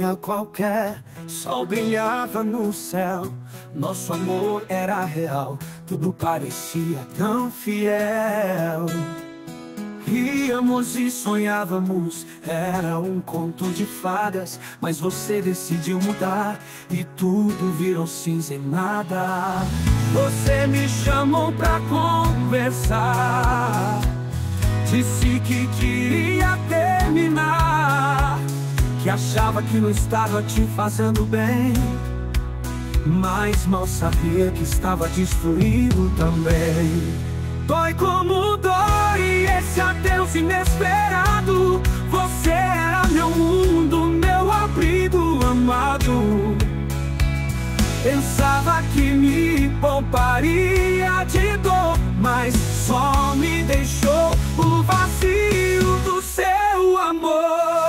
dia qualquer, sol brilhava no céu. Nosso amor era real, tudo parecia tão fiel. Ríamos e sonhávamos, era um conto de fadas. Mas você decidiu mudar e tudo virou cinza e nada. Você me chamou pra conversar, disse que queria terminar, que achava que não estava te fazendo bem, mas mal sabia que estava destruindo também. Dói como dói esse adeus inesperado. Você era meu mundo, meu abrigo amado. Pensava que me pouparia de dor, mas só me deixou o vazio do seu amor.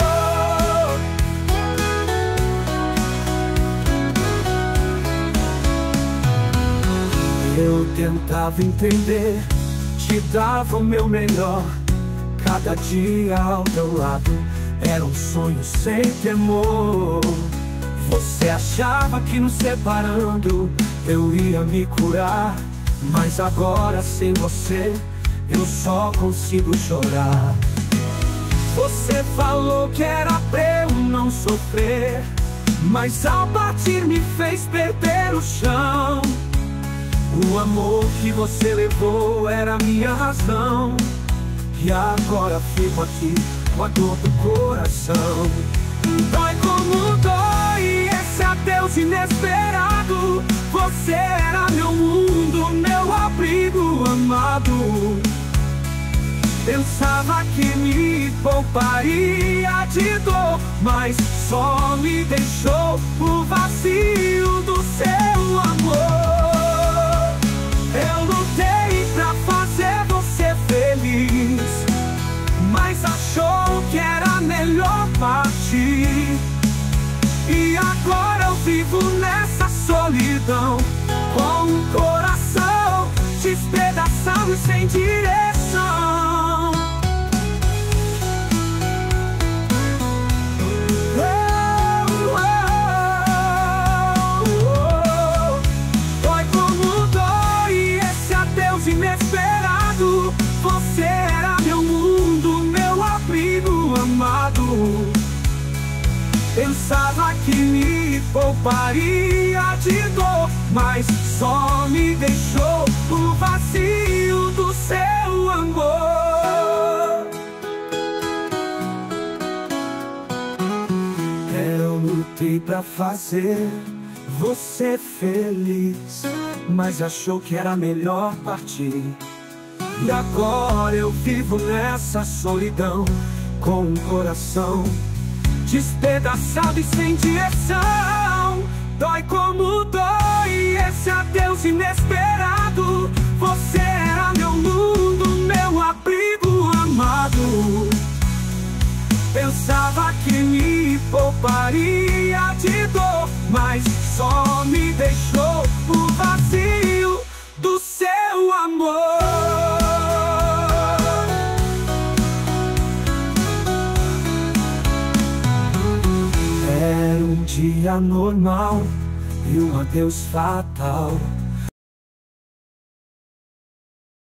Eu tentava entender, te dava o meu melhor. Cada dia ao teu lado era um sonho sem temor. Você achava que nos separando eu ia me curar, mas agora sem você eu só consigo chorar. Você falou que era pra eu não sofrer, mas ao partir me fez perder o chão. O amor que você levou era minha razão, e agora fico aqui com a dor do coração. Dói como dói esse adeus inesperado. Você era meu mundo, meu abrigo amado. Pensava que me pouparia de dor, mas só me deixou o vazio do seu amor. Eu lutei pra fazer você feliz, mas achou que era melhor partir. E agora eu vivo nessa solidão, com o coração despedaçado e sem direção. Dói como dói esse adeus inesperado. Você era meu mundo, meu abrigo amado. Pensava que me pouparia de dor, mas só me deixou o vazio do seu amor. Eu lutei pra fazer você feliz, mas achou que era melhor partir. E agora eu vivo nessa solidão, com um coração despedaçado e sem direção. Dói como dói esse adeus inesperado. Você era meu mundo, meu abrigo amado. Pensava que me pouparia de dor, mas só me deixou o vazio do seu amor. Era um dia normal e um adeus fatal.